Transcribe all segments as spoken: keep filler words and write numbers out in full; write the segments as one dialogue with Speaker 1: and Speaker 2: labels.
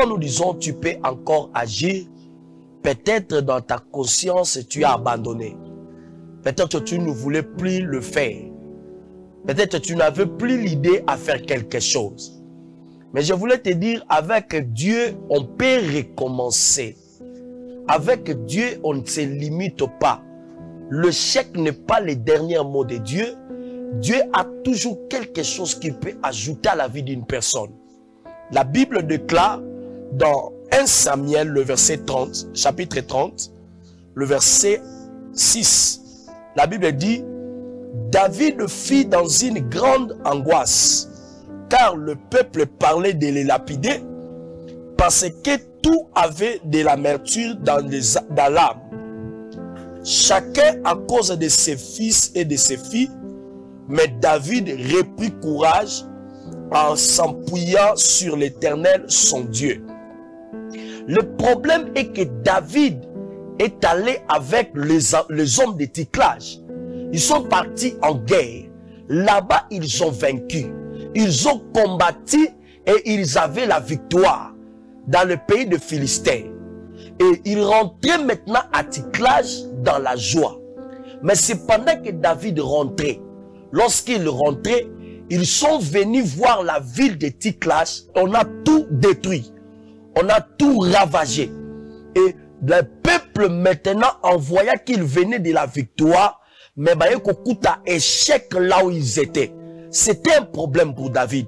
Speaker 1: quand nous disons tu peux encore agir, peut-être dans ta conscience tu as abandonné. Peut-être tu ne voulais plus le faire. Peut-être tu n'avais plus l'idée à faire quelque chose. Mais je voulais te dire, avec Dieu, on peut recommencer. Avec Dieu, on ne se limite pas. Le chèque n'est pas le dernier mot de Dieu. Dieu a toujours quelque chose qu'il peut ajouter à la vie d'une personne. La Bible déclare dans premier Samuel, le verset trente, chapitre trente, le verset six. La Bible dit, David fit dans une grande angoisse, car le peuple parlait de les lapider, parce que tout avait de l'amertume dans l'âme. Chacun à cause de ses fils et de ses filles, mais David reprit courage en s'appuyant sur l'Éternel, son Dieu. Le problème est que David est allé avec les, les hommes de Ticlage. Ils sont partis en guerre. Là-bas, ils ont vaincu. Ils ont combattu et ils avaient la victoire dans le pays de Philistins. Et ils rentraient maintenant à Ticlage dans la joie. Mais c'est pendant que David rentrait. Lorsqu'il rentrait, ils sont venus voir la ville de Ticlage. On a tout détruit. On a tout ravagé. Et le peuple maintenant, en voyant qu'ils venaient de la victoire, mais bah, il a échec là où ils étaient. C'était un problème pour David.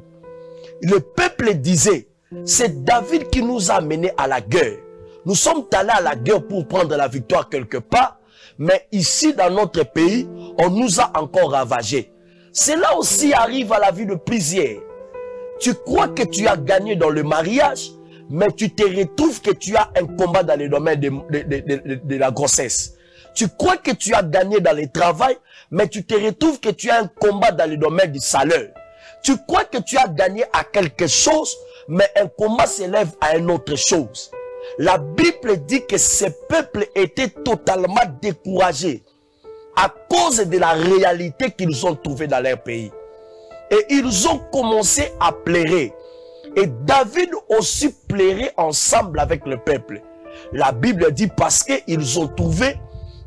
Speaker 1: Le peuple disait, c'est David qui nous a menés à la guerre. Nous sommes allés à la guerre pour prendre la victoire quelque part, mais ici dans notre pays, on nous a encore ravagés. Cela aussi arrive à la vie de plusieurs. Tu crois que tu as gagné dans le mariage, mais tu te retrouves que tu as un combat dans le domaine de, de, de, de, de la grossesse. Tu crois que tu as gagné dans le travail, mais tu te retrouves que tu as un combat dans le domaine du salaire. Tu crois que tu as gagné à quelque chose, mais un combat s'élève à une autre chose. La Bible dit que ce peuple était totalement découragé à cause de la réalité qu'ils ont trouvée dans leur pays. Et ils ont commencé à pleurer. Et David aussi pleurait ensemble avec le peuple. La Bible dit parce qu'ils ont trouvé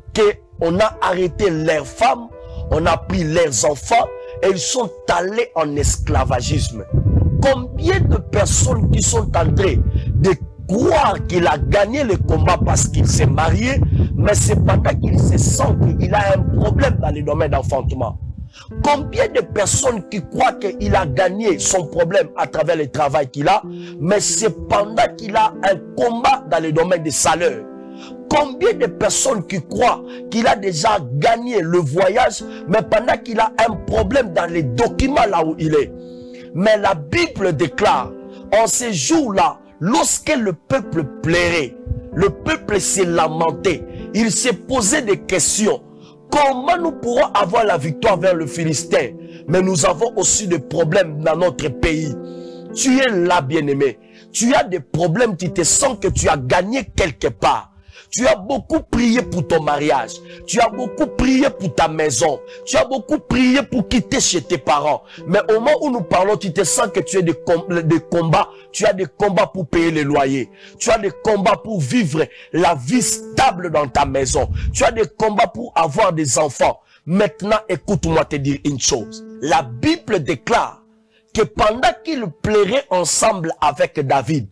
Speaker 1: qu'on a arrêté leurs femmes, on a pris leurs enfants et ils sont allés en esclavagisme. Combien de personnes qui sont en train de croire qu'il a gagné le combat parce qu'il s'est marié, mais c'est pendant qu'il se sent qu'il a un problème dans le domaine d'enfantement. Combien de personnes qui croient qu'il a gagné son problème à travers le travail qu'il a, mais c'est pendant qu'il a un combat dans le domaine des salaires. Combien de personnes qui croient qu'il a déjà gagné le voyage, mais pendant qu'il a un problème dans les documents là où il est. Mais la Bible déclare, en ces jours-là, lorsque le peuple pleurait, le peuple s'est lamenté, il s'est posé des questions. Comment nous pourrons avoir la victoire vers le Philistin? Mais nous avons aussi des problèmes dans notre pays. Tu es là, bien-aimé. Tu as des problèmes, tu te sens que tu as gagné quelque part. Tu as beaucoup prié pour ton mariage. Tu as beaucoup prié pour ta maison. Tu as beaucoup prié pour quitter chez tes parents. Mais au moment où nous parlons, tu te sens que tu as des, com des combats. Tu as des combats pour payer les loyers. Tu as des combats pour vivre la vie stable dans ta maison. Tu as des combats pour avoir des enfants. Maintenant, écoute-moi te dire une chose. La Bible déclare que pendant qu'ils pleuraient ensemble avec David,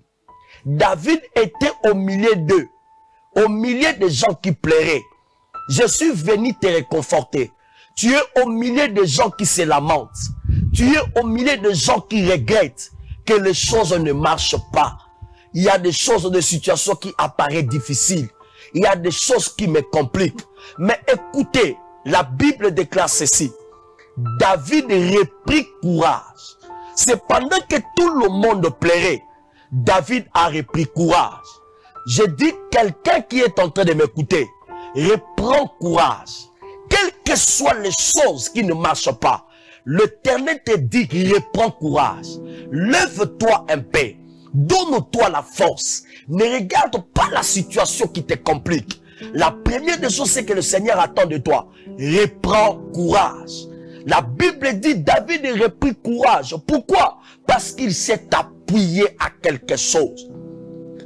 Speaker 1: David était au milieu d'eux. Au milieu des gens qui pleuraient, je suis venu te réconforter. Tu es au milieu des gens qui se lamentent. Tu es au milieu des gens qui regrettent que les choses ne marchent pas. Il y a des choses, des situations qui apparaissent difficiles. Il y a des choses qui me compliquent. Mais écoutez, la Bible déclare ceci. David reprit courage. C'est pendant que tout le monde pleurait, David a repris courage. Je dis, quelqu'un qui est en train de m'écouter, reprends courage. Quelles que soient les choses qui ne marchent pas, l'Éternel te dit, reprends courage. Lève-toi un peu. Donne-toi la force. Ne regarde pas la situation qui te complique. La première des choses, c'est que le Seigneur attend de toi. Reprends courage. La Bible dit, David a repris courage. Pourquoi? Parce qu'il s'est appuyé à quelque chose.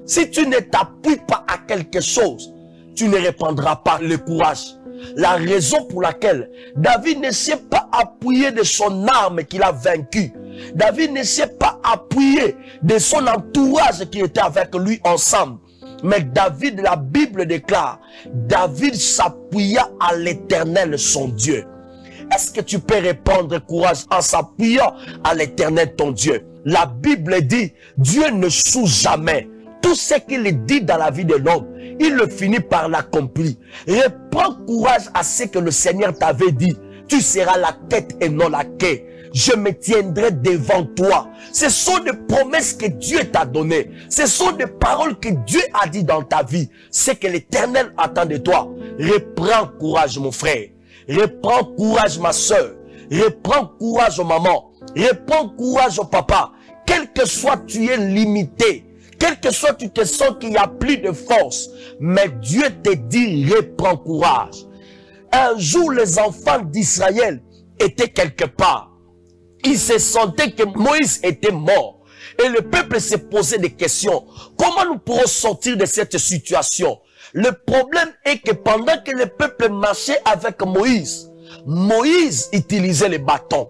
Speaker 1: Si tu ne t'appuies pas à quelque chose, tu ne reprendras pas le courage. La raison pour laquelle David ne s'est pas appuyé de son arme qu'il a vaincu. David ne s'est pas appuyé de son entourage qui était avec lui ensemble. Mais David, la Bible déclare, David s'appuya à l'Éternel son Dieu. Est-ce que tu peux répondre courage en s'appuyant à l'Éternel ton Dieu? La Bible dit, Dieu ne choue jamais. Tout ce qu'il dit dans la vie de l'homme, il le finit par l'accomplir. Reprends courage à ce que le Seigneur t'avait dit. Tu seras la tête et non la queue. Je me tiendrai devant toi. Ce sont des promesses que Dieu t'a données. Ce sont des paroles que Dieu a dit dans ta vie. C'est que l'Éternel attend de toi. Reprends courage, mon frère. Reprends courage, ma soeur. Reprends courage, maman. Reprends courage, papa. Quel que soit tu es limité. Quel que soit tu te sens qu'il n'y a plus de force. Mais Dieu te dit, reprends courage. Un jour, les enfants d'Israël étaient quelque part. Ils se sentaient que Moïse était mort. Et le peuple se posait des questions. Comment nous pourrons sortir de cette situation? Le problème est que pendant que le peuple marchait avec Moïse, Moïse utilisait les bâtons.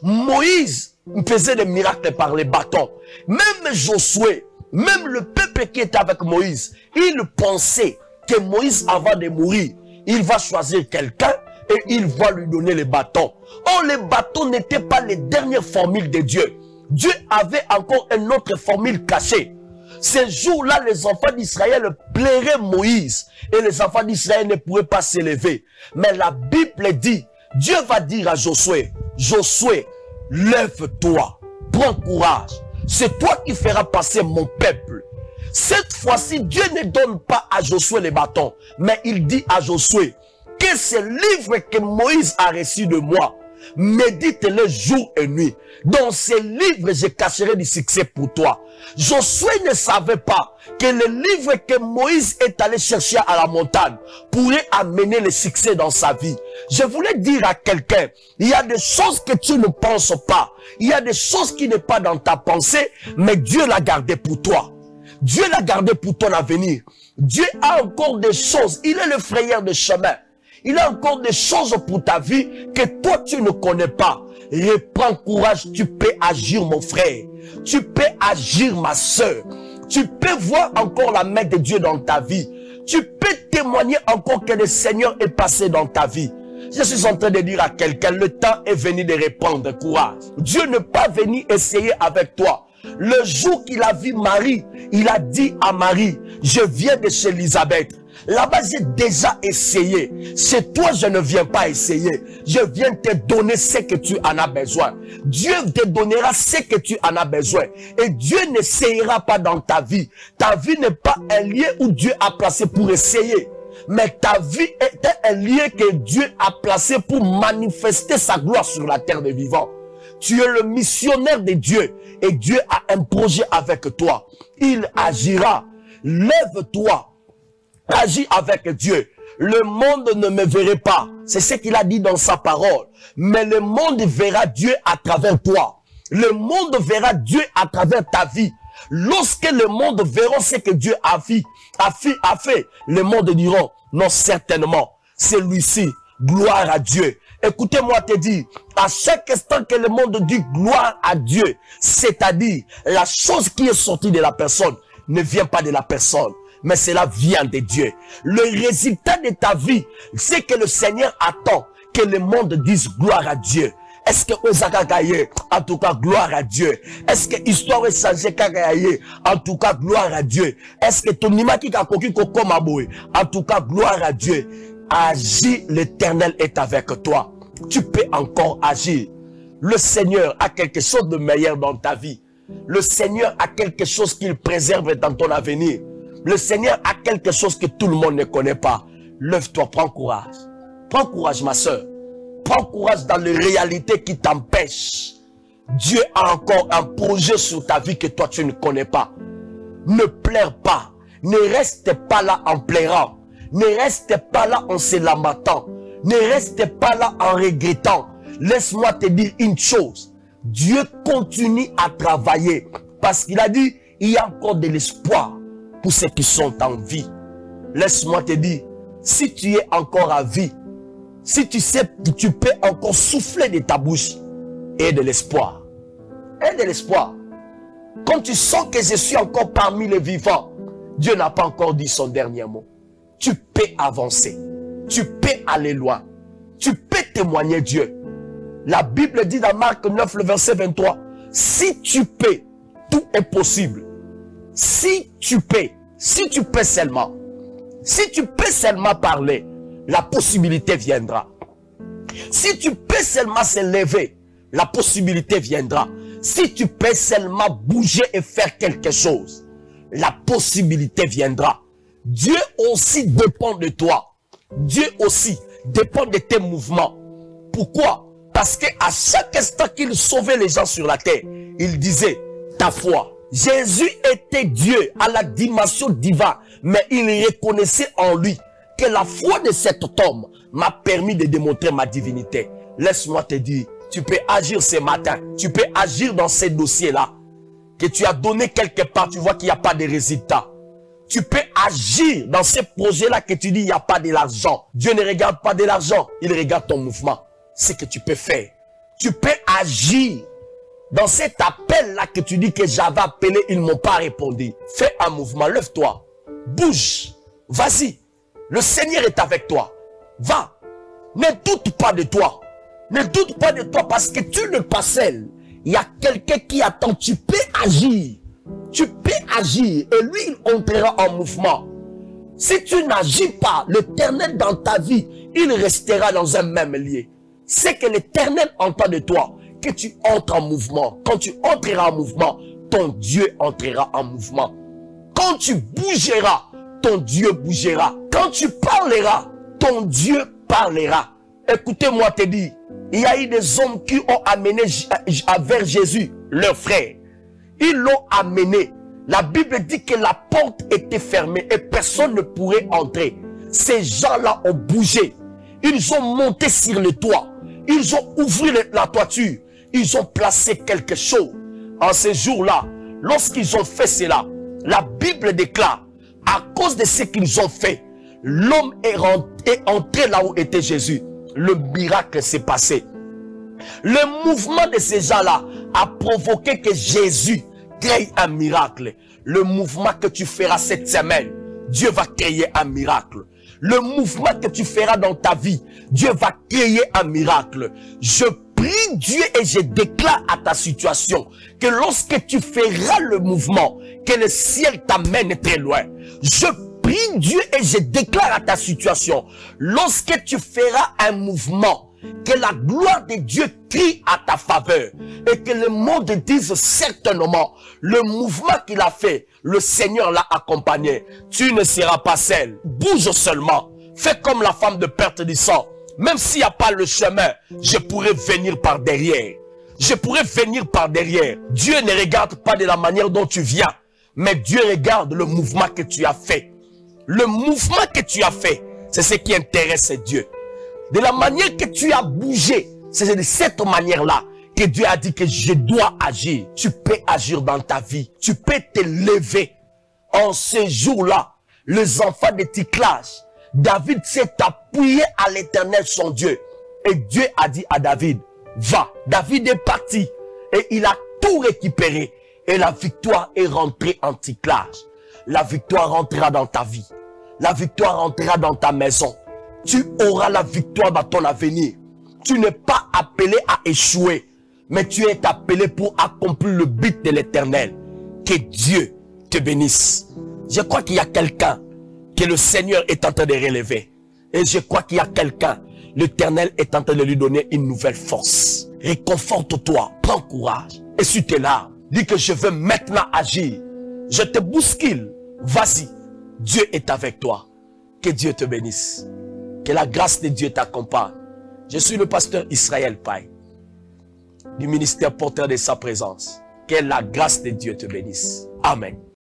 Speaker 1: Moïse faisait des miracles par les bâtons. Même Josué, même le peuple qui était avec Moïse, il pensait que Moïse, avant de mourir, il va choisir quelqu'un et il va lui donner les bâtons. Or, les bâtons n'étaient pas les dernières formules de Dieu. Dieu avait encore une autre formule cachée. Ces jours-là, les enfants d'Israël plairaient Moïse et les enfants d'Israël ne pourraient pas s'élever. Mais la Bible dit, Dieu va dire à Josué, Josué, lève-toi, prends courage. C'est toi qui feras passer mon peuple. Cette fois-ci, Dieu ne donne pas à Josué les bâtons, mais il dit à Josué que ce livre que Moïse a reçu de moi, médite-le jour et nuit. Dans ces livres, je cacherai du succès pour toi. Josué ne savait pas que le livre que Moïse est allé chercher à la montagne pourrait amener le succès dans sa vie. Je voulais dire à quelqu'un, il y a des choses que tu ne penses pas. Il y a des choses qui n'est pas dans ta pensée, mais Dieu l'a gardé pour toi. Dieu l'a gardé pour ton avenir. Dieu a encore des choses. Il est le frayeur de chemin. Il a encore des choses pour ta vie que toi tu ne connais pas. Reprends courage, tu peux agir mon frère. Tu peux agir ma soeur. Tu peux voir encore la main de Dieu dans ta vie. Tu peux témoigner encore que le Seigneur est passé dans ta vie. Je suis en train de dire à quelqu'un, le temps est venu de reprendre courage. Dieu n'est pas venu essayer avec toi. Le jour qu'il a vu Marie, il a dit à Marie, je viens de chez Élisabeth. Là-bas, j'ai déjà essayé. Chez toi, je ne viens pas essayer. Je viens te donner ce que tu en as besoin. Dieu te donnera ce que tu en as besoin. Et Dieu n'essayera pas dans ta vie. Ta vie n'est pas un lieu où Dieu a placé pour essayer. Mais ta vie est un lieu que Dieu a placé pour manifester sa gloire sur la terre des vivants. Tu es le missionnaire de Dieu. Et Dieu a un projet avec toi. Il agira. Lève-toi. Agis avec Dieu. Le monde ne me verrait pas. C'est ce qu'il a dit dans sa parole. Mais le monde verra Dieu à travers toi. Le monde verra Dieu à travers ta vie. Lorsque le monde verra ce que Dieu a fait, a fait, a fait, le monde diront, non certainement, c'est lui-ci. Gloire à Dieu. Écoutez-moi te dire, à chaque instant que le monde dit gloire à Dieu, c'est-à-dire la chose qui est sortie de la personne ne vient pas de la personne, mais cela vient de Dieu. Le résultat de ta vie, c'est que le Seigneur attend que le monde dise gloire à Dieu. Est-ce que Osaka Gaye, en tout cas gloire à Dieu. Est-ce que histoire est changée Kagaye, en tout cas gloire à Dieu. Est-ce que ton imaki kakoki kokomaboy, en tout cas gloire à Dieu. Agis, l'Éternel est avec toi. Tu peux encore agir. Le Seigneur a quelque chose de meilleur dans ta vie. Le Seigneur a quelque chose qu'il préserve dans ton avenir. Le Seigneur a quelque chose que tout le monde ne connaît pas. Lève-toi, prends courage. Prends courage, ma soeur. Prends courage dans les réalités qui t'empêchent. Dieu a encore un projet sur ta vie que toi tu ne connais pas. Ne pleure pas. Ne reste pas là en pleurant. Ne reste pas là en se lamentant. Ne reste pas là en regrettant. Laisse-moi te dire une chose. Dieu continue à travailler. Parce qu'il a dit, il y a encore de l'espoir pour ceux qui sont en vie. Laisse-moi te dire, si tu es encore à vie, si tu sais que tu peux encore souffler de ta bouche, aie de l'espoir. Aie de l'espoir. Quand tu sens que je suis encore parmi les vivants, Dieu n'a pas encore dit son dernier mot. Tu peux avancer. Tu peux aller loin. Tu peux témoigner Dieu. La Bible dit dans Marc neuf, le verset vingt-trois, si tu peux, tout est possible. Si tu peux, si tu peux seulement, si tu peux seulement parler, la possibilité viendra. Si tu peux seulement se lever, la possibilité viendra. Si tu peux seulement bouger et faire quelque chose, la possibilité viendra. Dieu aussi dépend de toi. Dieu aussi dépend de tes mouvements. Pourquoi? Parce qu'à chaque instant qu'il sauvait les gens sur la terre, il disait ta foi. Jésus était Dieu à la dimension divine, mais il reconnaissait en lui que la foi de cet homme m'a permis de démontrer ma divinité. Laisse-moi te dire, tu peux agir ce matin, tu peux agir dans ces dossiers-là, que tu as donné quelque part, tu vois qu'il n'y a pas de résultat. Tu peux agir dans ces projets-là que tu dis il n'y a pas de l'argent. Dieu ne regarde pas de l'argent, il regarde ton mouvement. C'est ce que tu peux faire. Tu peux agir dans cet appel-là que tu dis que j'avais appelé, ils ne m'ont pas répondu. Fais un mouvement, lève-toi, bouge, vas-y. Le Seigneur est avec toi. Va, ne doute pas de toi. Ne doute pas de toi parce que tu n'es pas seul. Il y a quelqu'un qui attend. Tu peux agir. Tu peux agir et lui, il entrera en mouvement. Si tu n'agis pas, l'Éternel dans ta vie, il restera dans un même lieu. C'est que l'Éternel entend de toi que tu entres en mouvement. Quand tu entreras en mouvement, ton Dieu entrera en mouvement. Quand tu bougeras, ton Dieu bougera. Quand tu parleras, ton Dieu parlera. Écoutez-moi te dire, il y a eu des hommes qui ont amené vers Jésus, leur frère. Ils l'ont amené. La Bible dit que la porte était fermée et personne ne pourrait entrer. Ces gens-là ont bougé. Ils ont monté sur le toit. Ils ont ouvert la toiture. Ils ont placé quelque chose. En ces jours-là, lorsqu'ils ont fait cela, la Bible déclare, à cause de ce qu'ils ont fait, l'homme est, est entré là où était Jésus. Le miracle s'est passé. Le mouvement de ces gens-là a provoqué que Jésus crée un miracle. Le mouvement que tu feras cette semaine, Dieu va créer un miracle. Le mouvement que tu feras dans ta vie, Dieu va créer un miracle. Je prie Dieu et je déclare à ta situation que lorsque tu feras le mouvement, que le ciel t'amène très loin. Je prie Dieu et je déclare à ta situation, lorsque tu feras un mouvement, que la gloire de Dieu crie à ta faveur et que le monde dise certainement le mouvement qu'il a fait, le Seigneur l'a accompagné. Tu ne seras pas seul. Bouge seulement. Fais comme la femme de perte du sang. Même s'il n'y a pas le chemin, je pourrais venir par derrière. Je pourrais venir par derrière. Dieu ne regarde pas de la manière dont tu viens, mais Dieu regarde le mouvement que tu as fait. Le mouvement que tu as fait, c'est ce qui intéresse Dieu. De la manière que tu as bougé, c'est de cette manière-là que Dieu a dit que je dois agir. Tu peux agir dans ta vie. Tu peux te lever. En ce jour-là, les enfants de Ticlage, David s'est appuyé à l'Éternel son Dieu. Et Dieu a dit à David, va. David est parti et il a tout récupéré. Et la victoire est rentrée en Ticlage. La victoire rentrera dans ta vie. La victoire rentrera dans ta maison. Tu auras la victoire dans ton avenir. Tu n'es pas appelé à échouer, mais tu es appelé pour accomplir le but de l'Éternel. Que Dieu te bénisse. Je crois qu'il y a quelqu'un que le Seigneur est en train de relever. Et je crois qu'il y a quelqu'un, l'Éternel est en train de lui donner une nouvelle force. Réconforte-toi, prends courage. Et sur tes larmes, dis que je veux maintenant agir. Je te bouscule. Vas-y. Dieu est avec toi. Que Dieu te bénisse. Que la grâce de Dieu t'accompagne. Je suis le pasteur Israël Paye, du ministère porteur de sa présence. Que la grâce de Dieu te bénisse. Amen.